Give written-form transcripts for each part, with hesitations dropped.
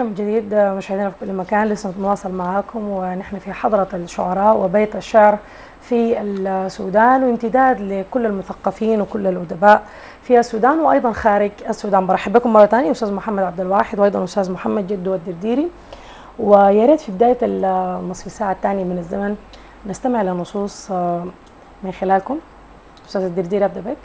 نرحب من جديد مشاهدينا في كل مكان. لسه نتواصل معاكم ونحن في حضرة الشعراء وبيت الشعر في السودان، وامتداد لكل المثقفين وكل الأدباء في السودان وأيضا خارج السودان. برحب بكم مرة ثانية أستاذ محمد عبد الواحد وأيضا أستاذ محمد جدو الدرديري. ويا ريت في بداية النصف ساعة الثانية من الزمن نستمع لنصوص من خلالكم. أستاذ الدرديري أبدأ بك.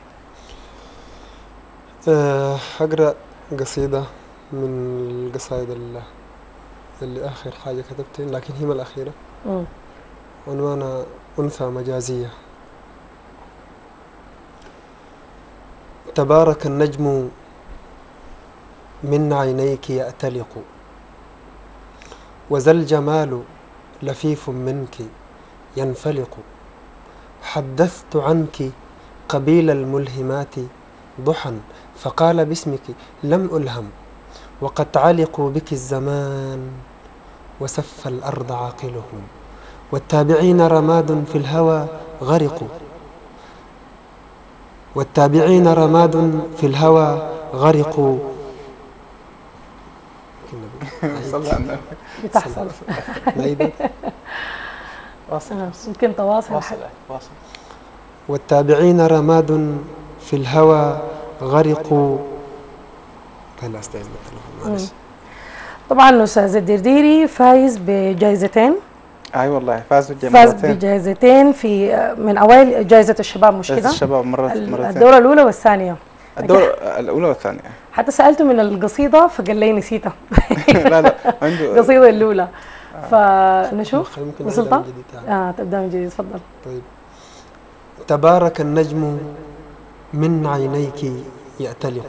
أقرأ قصيدة من القصائد اللي آخر حاجة كتبتها، لكن هي ما الأخيرة. عنوانها أنثى مجازية. تبارك النجم من عينيك يأتلق، وذا الجمال لفيف منك ينفلق. حدثت عنك قبيل الملهمات ضحى، فقال باسمك لم ألهم. وقد علقوا بك الزمان وسف الأرض عاقلهم، والتابعين رماد في الهوى غرقوا. والتابعين رماد في الهوى غرقوا. بتحصل. يمكن تواصل. والتابعين رماد في الهوى غرقوا. هلا استاذ التليفون. طبعا الاستاذ الدرديري فايز بجائزتين. اي والله فاز بجائزتين في من اوائل جائزه الشباب، مش كده؟ الشباب مرتين، الدوره الاولى والثانيه. الدوره الاولى والثانيه. حتى سالته من القصيده فقال لي نسيتها. لا عنده القصيده الاولى. فنشوف وصلت. تبدا من جديد، تفضل. طيب. تبارك النجم من عينيك يأتلق،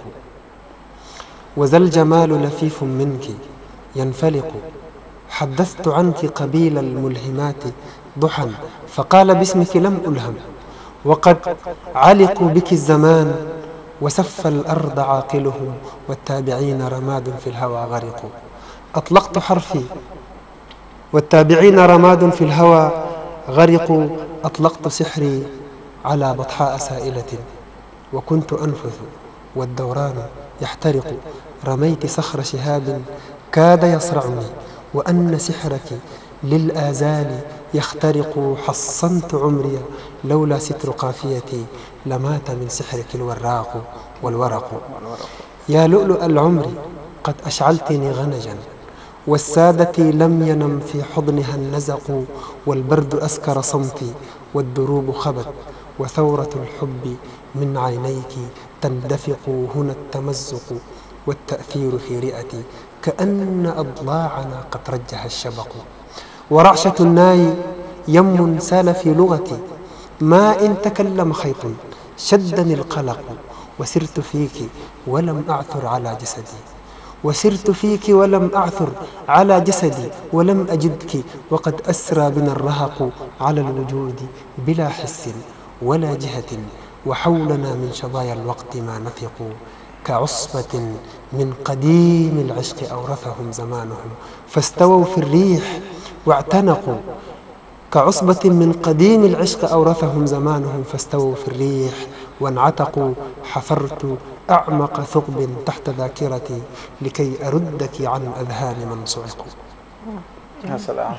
وذا الجمال لفيف منك ينفلق. حدثت عنك قبيل الملهمات ضحى، فقال باسمك لم ألهم. وقد علقوا بك الزمان وسف الأرض عاقلهم، والتابعين رماد في الهوى غرقوا. أطلقت حرفي والتابعين رماد في الهوى غرقوا. أطلقت سحري على بطحاء سائلة، وكنت أنفث والدوران يحترق. رميت صخر شهاب كاد يصرعني، وأن سحرك للآزال يخترق. حصنت عمري لولا ستر قافيتي، لمات من سحرك الوراق والورق. يا لؤلؤ العمر قد أشعلتني غنجا، والسادة لم ينم في حضنها النزق. والبرد أسكر صمتي والدروب خبت، وثورة الحب من عينيك تندفق. هنا التمزق والتأثير في رئتي، كأن أضلاعنا قد رجها الشبق. ورعشة الناي يم سال في لغتي، ما إن تكلم خيط شدني القلق. وسرت فيك ولم أعثر على جسدي، وسرت فيك ولم أعثر على جسدي. ولم أجدك وقد أسرى بنا الرهق على الوجود بلا حس ولا جهة. وحولنا من شظايا الوقت ما نثق، كعصبة من قديم العشق أورثهم زمانهم فاستووا في الريح واعتنقوا. كعصبة من قديم العشق أورثهم زمانهم فاستووا في الريح وانعتقوا. حفرت أعمق ثقب تحت ذاكرتي لكي أردك عن أذهان من صعقوا. يا سلام.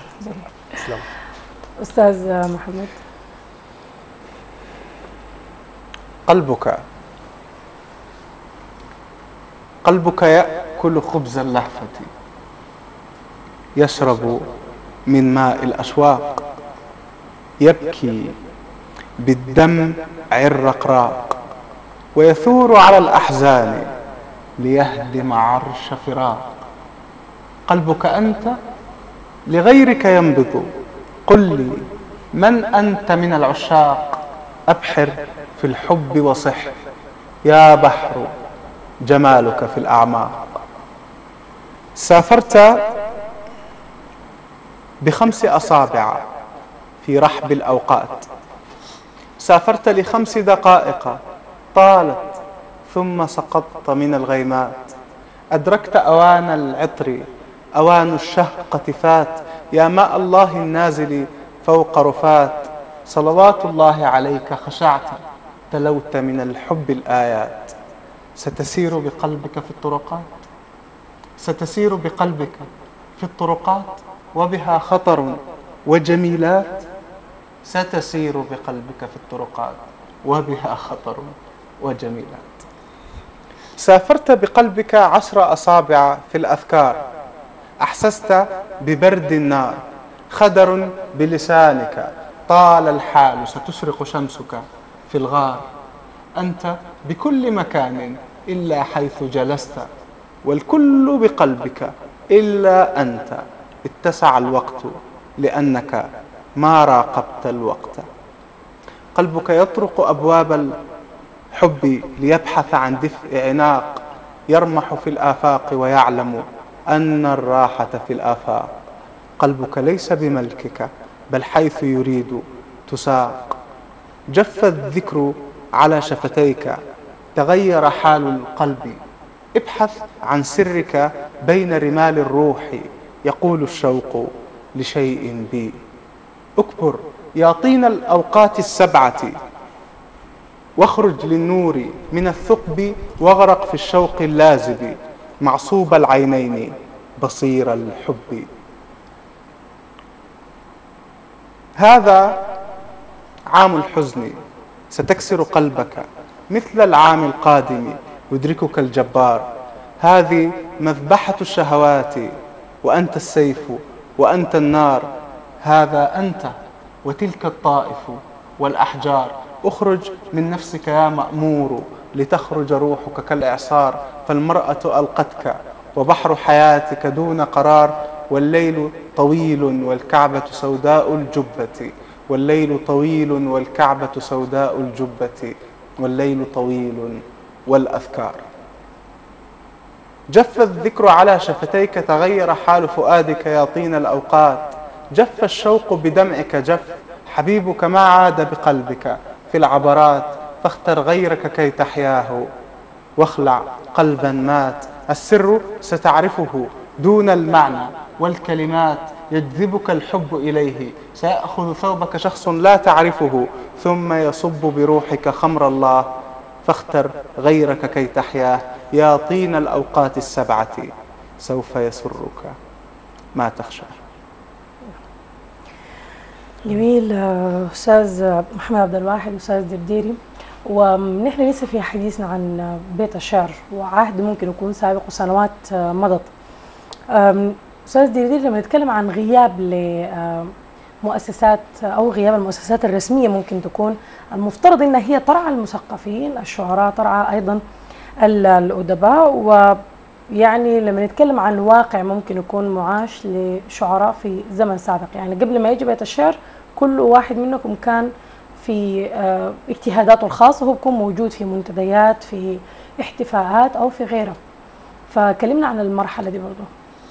أستاذ محمد. قلبك يأكل خبز اللهفة، يشرب من ماء الأشواق، يبكي بالدمع الرقراق، ويثور على الأحزان ليهدم عرش فراق. قلبك أنت لغيرك ينبض، قل لي من أنت من العشاق. أبحر في الحب وصح يا بحر جمالك في الأعماق. سافرت ب5 أصابع في رحب الأوقات، سافرت ل5 دقائق طالت ثم سقطت من الغيمات. أدركت أوان العطر، أوان الشهقة فات، يا ماء الله النازل فوق رفات. صلوات الله عليك خشعت، تلوت من الحب الآيات. ستسير بقلبك في الطرقات، ستسير بقلبك في الطرقات وبها خطر وجميلات. ستسير بقلبك في الطرقات وبها خطر وجميلات. سافرت بقلبك 10 أصابع في الأذكار، أحسست ببرد النار، خدر بلسانك، طال الحال ستشرق شمسك في الغار. أنت بكل مكان إلا حيث جلست، والكل بقلبك إلا أنت. اتسع الوقت لأنك ما راقبت الوقت. قلبك يطرق أبواب الحب ليبحث عن دفء عناق، يرمح في الآفاق ويعلم أن الراحة في الآفاق. قلبك ليس بملكك بل حيث يريد تساق. جف الذكر على شفتيك، تغير حال القلب. ابحث عن سرك بين رمال الروح، يقول الشوق لشيء بي. اكبر يا طين الأوقات السبعة، واخرج للنور من الثقب، واغرق في الشوق اللازب، معصوب العينين بصير الحب. هذا عام الحزن ستكسر قلبك، مثل العام القادم يدركك الجبار. هذه مذبحة الشهوات، وأنت السيف وأنت النار. هذا أنت وتلك الطائف والأحجار. اخرج من نفسك يا مأمور، لتخرج روحك كالإعصار. فالمرأة ألقتك وبحر حياتك دون قرار. والليل طويل والكعبة سوداء الجبة، والليل طويل والكعبة سوداء الجبة، والليل طويل والأذكار. جف الذكر على شفتيك، تغير حال فؤادك يا طين الأوقات. جف الشوق بدمعك جف، حبيبك ما عاد بقلبك في العبرات. فاختر غيرك كي تحياه، واخلع قلبا مات. السر ستعرفه دون المعنى والكلمات، يجذبك الحب إليه. سيأخذ ثوبك شخص لا تعرفه، ثم يصب بروحك خمر الله. فاختر غيرك كي تحياه، يا طين الأوقات السبعة، سوف يسرك ما تخشى. جميل أستاذ محمد عبد الواحد وأستاذ درديري. ونحن لسه في حديثنا عن بيت الشعر وعهد ممكن يكون سابق وسنوات مضت. أستاذ درديري، لما نتكلم عن غياب لمؤسسات أو غياب المؤسسات الرسمية، ممكن تكون المفترض أنها هي ترعى المثقفين الشعراء، ترعى أيضا الأدباء. ويعني لما نتكلم عن واقع ممكن يكون معاش لشعراء في زمن سابق، يعني قبل ما يجي بيت الشعر كل واحد منكم كان في اجتهاداته الخاصة، هو بيكون موجود في منتديات، في احتفاءات أو في غيرها. فكلمنا عن المرحلة دي برضو.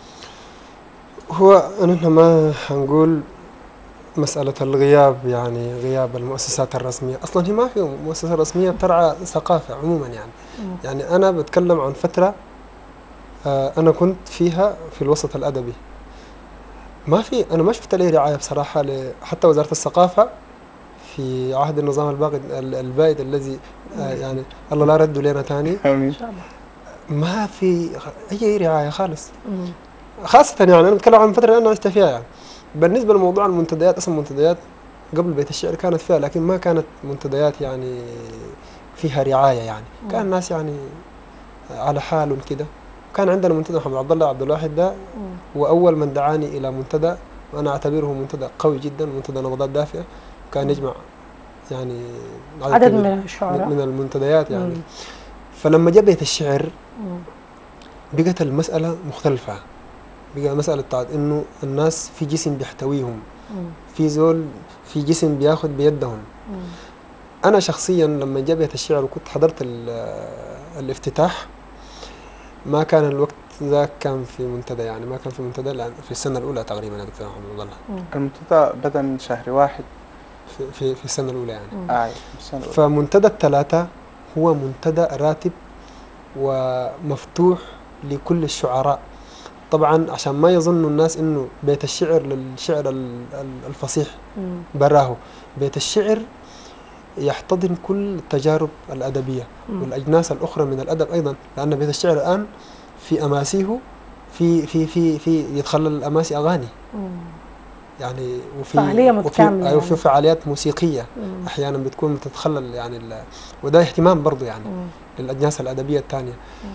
هو نحن ما هنقول مسألة الغياب، يعني غياب المؤسسات الرسمية. أصلا هي ما في مؤسسة رسمية بترعى ثقافة عموما يعني أنا بتكلم عن فترة أنا كنت فيها في الوسط الأدبي. أنا ما شفت لي رعاية بصراحة، حتى وزارة الثقافة في عهد النظام البائد الذي يعني الله لا رد لنا ثاني، آمين، ما في أي رعاية خالص. خاصة يعني أنا بتكلم عن فترة أنا عشت فيها. يعني بالنسبة لموضوع المنتديات، أصلا منتديات قبل بيت الشعر كانت فيها، لكن ما كانت منتديات يعني فيها رعاية. يعني كان الناس يعني على حال كده. كان عندنا منتدى محمد عبد الله عبد الواحد ده، وأول من دعاني إلى منتدى، وأنا أعتبره منتدى قوي جدا، منتدى نبضات دافئة، كان يجمع يعني عدد من الشعراء من المنتديات يعني. فلما جاء بيت الشعر بقت المسألة مختلفة. بقى مسألة بتاعت إنه الناس في جسم بيحتويهم، في زول في جسم بياخد بيدهم. أنا شخصيا لما جاء بيت الشعر وكنت حضرت الافتتاح، ما كان الوقت ذاك كان في منتدى، يعني ما كان في منتدى في السنة الأولى تقريبا يا دكتور محمد الله. المنتدى بدأ من شهر 1 في السنة الأولى يعني. السنة الأولى. فمنتدى الثلاثة هو منتدى راتب ومفتوح لكل الشعراء. طبعا عشان ما يظنوا الناس إنه بيت الشعر للشعر الفصيح براه، بيت الشعر يحتضن كل التجارب الأدبية والأجناس الأخرى من الأدب أيضا، لأن بيت الشعر الآن في أماسيه في يتخلى الاماسي اغاني مم. يعني، فعالية متكاملة وفي يعني. فعاليات موسيقيه مم. احيانا بتكون بتتخلل يعني وده اهتمام برضه يعني مم. للاجناس الادبيه الثانيه. مم.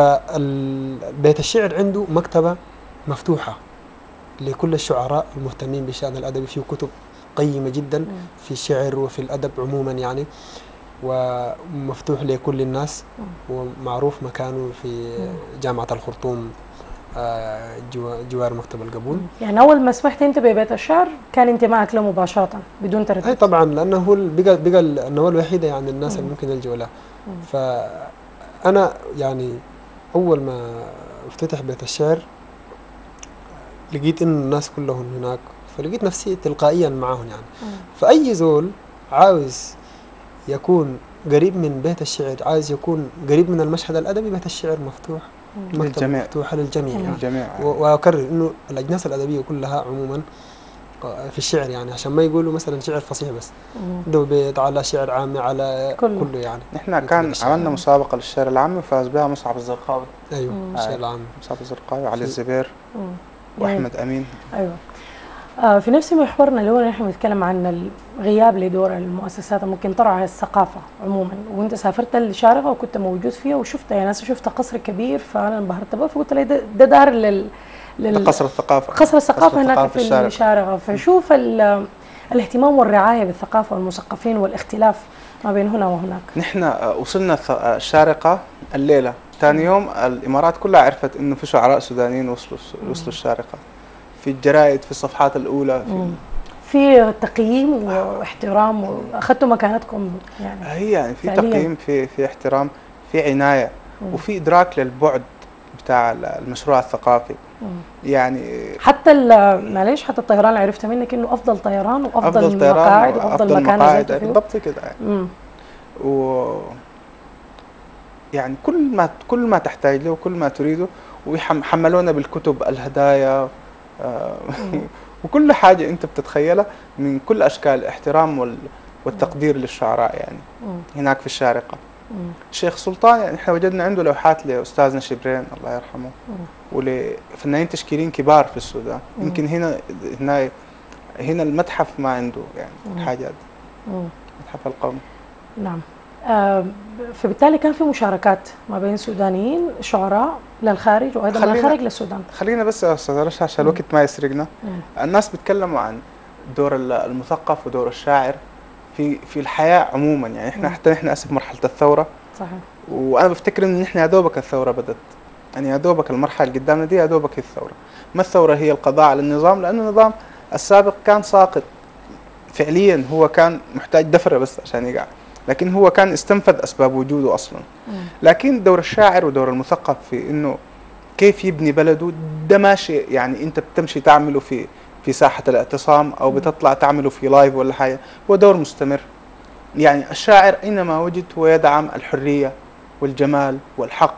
فبيت الشعر عنده مكتبه مفتوحه لكل الشعراء المهتمين بالشأن الأدبي، فيه كتب قيمة جدا مم. في الشعر وفي الأدب عموما يعني، ومفتوح لكل الناس، ومعروف مكانه في جامعة الخرطوم جوار مكتب القبول. يعني أول ما سمحت أنت ببيت الشعر كان انتمائك له مباشرة بدون تردد؟ أي طبعا، لأنه هو بقى النواة الوحيدة يعني الناس اللي ممكن يلجوا لها. فأنا يعني أول ما افتتح بيت الشعر لقيت إنه الناس كلهم هناك، فلقيت نفسي تلقائيا معاهم يعني. فأي زول عاوز يكون قريب من بيت الشعر، عايز يكون قريب من المشهد الأدبي، بيت الشعر مفتوح، مكتبة مفتوحة للجميع يعني. الجميع. وأكرر إنه الأجناس الأدبية كلها عموما في الشعر يعني، عشان ما يقولوا مثلا شعر فصيح بس، ده بيت على شعر عامي على كله يعني. نحن كان عملنا مسابقة للشعر العامي وفاز بها مصعب الزرقاوي. أيوه الشعر العامي، مصعب الزرقاوي وعلي الزبير وأحمد أمين. أيوه. في نفس محورنا اللي هو نحن بنتكلم عن الغياب لدور المؤسسات ممكن ترعى الثقافة عموما، وانت سافرت الشارقة وكنت موجود فيها وشفتها، يعني شفت قصر كبير فأنا انبهرت به، فقلت لي ده دار قصر الثقافة. قصر الثقافة هناك في الشارقة. فشوف الاهتمام والرعاية بالثقافة والمثقفين والاختلاف ما بين هنا وهناك. نحن وصلنا الشارقة الليلة، ثاني يوم الإمارات كلها عرفت إنه في شعراء سودانيين وصلوا الشارقة، في الجرائد، في الصفحات الأولى، في تقييم واحترام، وأخذتوا مكانتكم يعني. هي يعني في تقييم، في احترام، في عناية، وفي إدراك للبعد بتاع المشروع الثقافي. يعني حتى معلش، حتى الطيران عرفت منك إنه أفضل طيران وأفضل مقاعد وأفضل مكان نزلت فيه. بالضبط كده يعني. يعني كل ما تحتاج له وكل ما تريده، ويحملونا بالكتب الهدايا وكل حاجة أنت بتتخيلها من كل أشكال الاحترام والتقدير للشعراء يعني. هناك في الشارقة الشيخ سلطان يعني احنا وجدنا عنده لوحات لأستاذنا شبرين الله يرحمه، ولفنانين تشكيليين كبار في السودان. يمكن هنا المتحف ما عنده يعني الحاجات دي، المتحف القومي. نعم. فبالتالي كان في مشاركات ما بين سودانيين شعراء للخارج وايضا من الخارج للسودان. خلينا بس يا استاذ رشا عشان الوقت ما يسرقنا. الناس بيتكلموا عن دور المثقف ودور الشاعر في الحياه عموما يعني. احنا هسه في مرحله الثوره. صحيح. وانا بفتكر ان احنا يا دوبك الثوره بدت، يعني يا دوبك المرحله اللي قدامنا دي يا دوبك هي الثوره. ما الثوره هي القضاء على النظام، لانه النظام السابق كان ساقط فعليا، هو كان محتاج دفره بس عشان يقع، لكن هو كان استنفذ أسباب وجوده أصلا. لكن دور الشاعر ودور المثقف في إنه كيف يبني بلده ده ماشي يعني. أنت بتمشي تعمله في ساحة الاعتصام أو بتطلع تعمله في لايف ولا حاجة، هو دور مستمر يعني. الشاعر أينما وجد هو يدعم الحرية والجمال والحق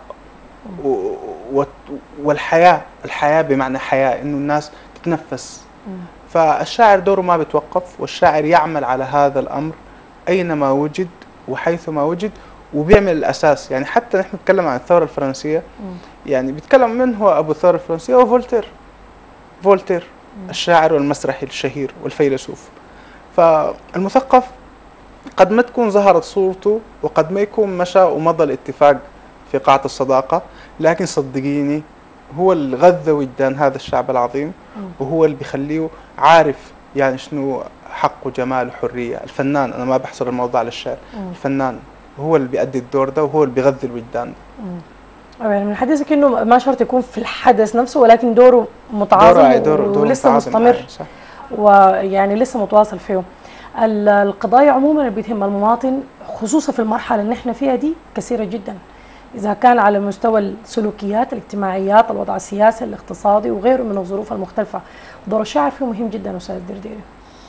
الحياة بمعنى حياة، إنه الناس تتنفس. فالشاعر دوره ما بيتوقف، والشاعر يعمل على هذا الأمر أينما وجد وحيثما وجد، وبيعمل الأساس يعني. حتى نحن نتكلم عن الثورة الفرنسية يعني بيتكلم من هو أبو الثورة الفرنسية؟ هو فولتير الشاعر والمسرحي الشهير والفيلسوف. فالمثقف قد ما تكون ظهرت صورته وقد ما يكون مشى ومضى الاتفاق في قاعة الصداقة، لكن صدقيني هو اللي غذى وجدان هذا الشعب العظيم، وهو اللي بيخليه عارف يعني شنو حق وجمال وحرية. الفنان، أنا ما بحصر الموضوع على الشعر، الفنان هو اللي بيأدي الدور ده وهو اللي بيغذي الوجدان ده. يعني من حديثك إنه ما شرط يكون في الحدث نفسه، ولكن دوره متعاظم ولسه مستمر، ويعني لسه متواصل فيه. القضايا عموما اللي بتهم المواطن خصوصا في المرحلة اللي نحن فيها دي كثيرة جدا، إذا كان على مستوى السلوكيات، الاجتماعيات، الوضع السياسي، الاقتصادي وغيره من الظروف المختلفة. دور الشاعر فيه مهم جدا أستاذ درديري.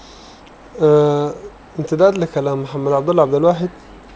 امتداد لكلام محمد عبد الله عبد الواحد،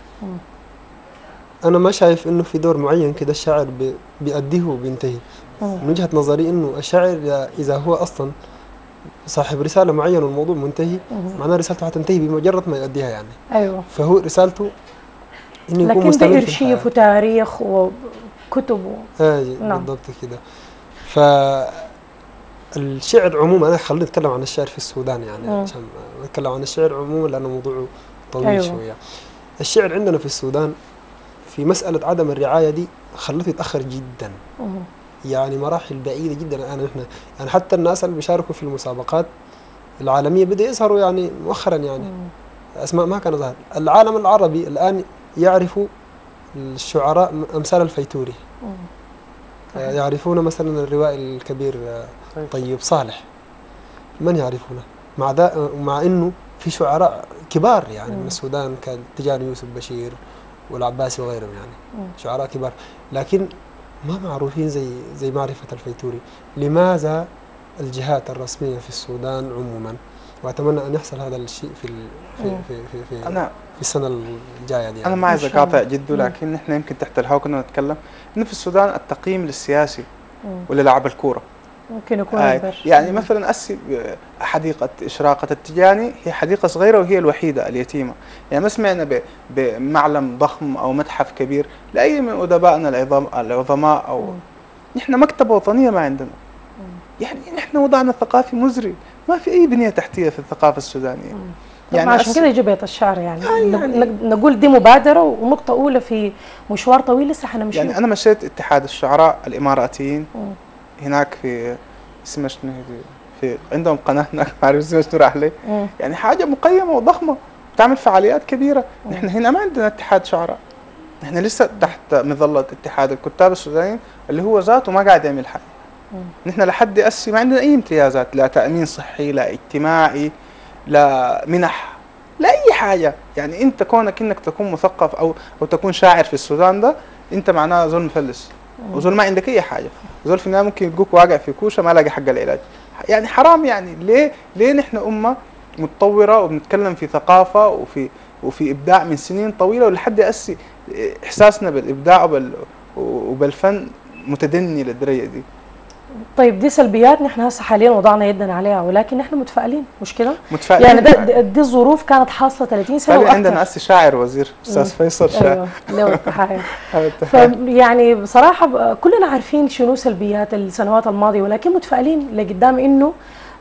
أنا ما شايف إنه في دور معين كده الشاعر بيأديه وبينتهي. من وجهة نظري إنه الشاعر إذا هو أصلا صاحب رسالة معينة والموضوع منتهي، معناه رسالته حتنتهي بمجرد ما يؤديها يعني. أيوة. فهو رسالته إنه يكون مستمر لكن ده أرشيف وتاريخ وكتب نعم. بالضبط كده. فالشعر عموما، أنا خليني أتكلم عن الشعر في السودان يعني عشان أتكلم عن الشعر عموما لأنه موضوع طويل شوية. الشعر عندنا في السودان في مسألة عدم الرعاية دي خلته يتأخر جدا، يعني مراحل بعيدة جدا. الآن إحنا يعني حتى الناس اللي بيشاركوا في المسابقات العالمية بدأ يظهروا يعني مؤخرا، يعني أسماء ما كان ظهر. العالم العربي الآن يعرف الشعراء أمثال الفيتوري، يعرفون مثلا الروائي الكبير طيب صالح، من يعرفونه؟ مع إنه في شعراء كبار يعني من السودان كتجاني يوسف بشير والعباسي وغيرهم، يعني شعراء كبار، لكن ما معروفين زي معرفة الفيتوري. لماذا الجهات الرسمية في السودان عموما، وأتمنى أن يحصل هذا الشيء في السنة الجاية دي. أنا ما عايز أقاطع جده، لكن نحن يمكن تحت الهواء كنا نتكلم إنه في السودان التقييم للسياسي وللعب الكورة ممكن يكون يعني مثلا حديقة إشراقة التجاني هي حديقة صغيرة وهي الوحيدة اليتيمة، يعني ما سمعنا بمعلم ضخم أو متحف كبير لأي من أدبائنا العظماء، أو نحن مكتبة وطنية ما عندنا. يعني نحن وضعنا الثقافي مزري، ما في أي بنية تحتية في الثقافة السودانية. يعني عشان كده يجي بيت الشعر يعني نقول دي مبادرة ونقطة أولى في مشوار طويل لسه حنمشي. يعني أنا مشيت اتحاد الشعراء الإماراتيين هناك في اسمها شنو في عندهم قناة هناك ما أعرف اسمها شنو راح لي، يعني حاجة مقيمة وضخمة بتعمل فعاليات كبيرة. نحن هنا ما عندنا اتحاد شعراء، نحن لسه تحت مظلة اتحاد الكتاب السودانيين اللي هو ذاته ما قاعد يعمل حاجة. نحن لحد أسي ما عندنا أي امتيازات، لا تأمين صحي، لا اجتماعي، لا منح، لا أي حاجة. يعني أنت كونك إنك تكون مثقف أو تكون شاعر في السودان ده أنت معناه زول مفلس، وزول ما عندك أي حاجة، زول في النهاية ممكن يلقوك واقع في كوشة ما لاقي حق العلاج. يعني حرام، يعني ليه نحن أمة متطورة وبنتكلم في ثقافة وفي إبداع من سنين طويلة، ولحد أسي إحساسنا بالإبداع وبالفن متدني للدرجة دي. طيب دي سلبيات نحن هسه حاليا وضعنا يدنا عليها، ولكن نحن متفائلين مش كده؟ متفائلين يعني دي الظروف كانت حاصله 30 سنه واكثر. عندنا أسي شاعر وزير أستاذ فيصل شاعر. ايوه له التحايا. يعني بصراحه كلنا عارفين شنو سلبيات السنوات الماضيه، ولكن متفائلين لقدام انه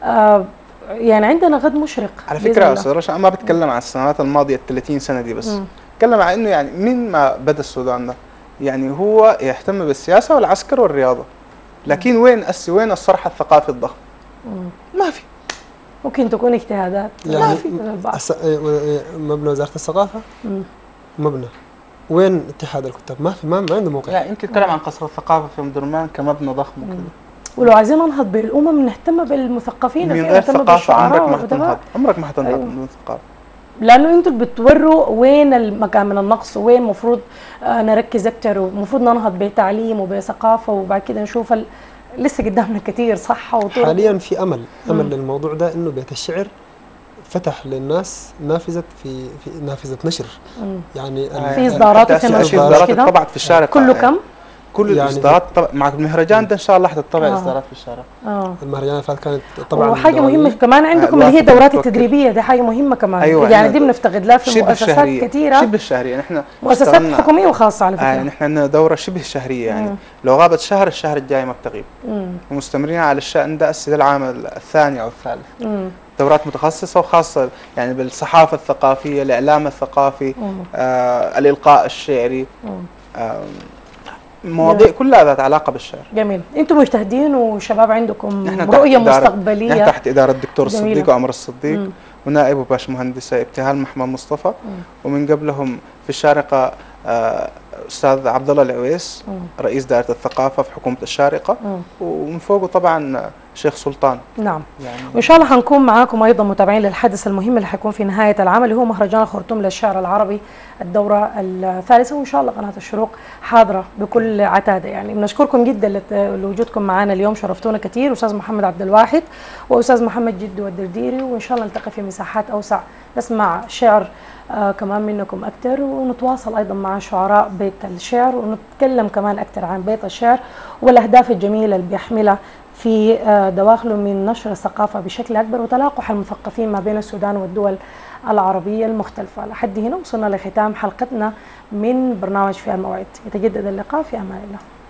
يعني عندنا غد مشرق. على فكره يا استاذ رشا، انا ما بتكلم عن السنوات الماضيه ال 30 سنه دي بس، بتكلم عن انه يعني من ما بدا السودان ده يعني هو يهتم بالسياسه والعسكر والرياضه، لكن وين الصرح الثقافي الضخم؟ ما في. ممكن تكون اجتهادات يعني ما في مبنى وزاره الثقافه مبنى، وين اتحاد الكتاب؟ ما عنده موقع. يعني انت تتكلم عن قصر الثقافه في ام درمان كمبنى ضخم وكذا. ولو عايزين ننهض بالامم نهتم بالمثقفين، من غير ثقافه عمرك ما حتنهض من الثقافه، لانه انتم بتوروا وين المكان من النقص وين المفروض نركز اكثر، ومفروض ننهض بتعليم وبثقافه، وبعد كده نشوف لسه قدامنا كثير صحه وطرق. حاليا في امل للموضوع ده، انه بيت الشعر فتح للناس نافذه في نافذه نشر. يعني في اصدارات طبعت في الشارع كله كم؟ كل يعني الاصدارات مع المهرجان ده ان شاء الله حتطبع اصدارات في الشارع. المهرجان اللي فات كانت طبعا. وحاجه مهمه كمان عندكم اللي هي الدورات التدريبيه، دي حاجه مهمه كمان. أيوة يعني دي بنفتقد لها في مؤسسات كثيره، شبه الشهريه. نحن مؤسسات حكوميه وخاصه على فكره. نحن عندنا دوره شبه شهريه، يعني لو غابت شهر الشهر الجاي ما بتغيب. ومستمرين على الشأن ده العام الثاني او الثالث. دورات متخصصه وخاصه يعني بالصحافه الثقافيه، الاعلام الثقافي، الالقاء الشعري، مواضيع كلها ذات علاقه بالشعر. جميل. انتم مجتهدين وشباب عندكم رؤيه مستقبليه. نحن تحت اداره الدكتور الصديق وعمر الصديق ونائبه باشمهندسه ابتهال محمد مصطفى، ومن قبلهم في الشارقه استاذ عبد الله العويس رئيس دائره الثقافه في حكومه الشارقه، ومن فوقه طبعا شيخ سلطان. نعم. يعني وان شاء الله حنكون معاكم ايضا متابعين للحدث المهم اللي حيكون في نهايه العام، اللي هو مهرجان الخرطوم للشعر العربي الدوره الثالثه، وان شاء الله قناه الشروق حاضره بكل عتاده. يعني بنشكركم جدا لوجودكم معنا اليوم، شرفتونا كثير، استاذ محمد عبد الواحد واستاذ محمد جدو الدرديري، وان شاء الله نلتقي في مساحات اوسع نسمع شعر كمان منكم أكثر، ونتواصل أيضا مع شعراء بيت الشعر، ونتكلم كمان أكثر عن بيت الشعر والأهداف الجميلة اللي بيحملها في دواخله من نشر الثقافة بشكل أكبر وتلاقح المثقفين ما بين السودان والدول العربية المختلفة. لحد هنا وصلنا لختام حلقتنا من برنامج في الموعد. يتجدد اللقاء في أمان الله.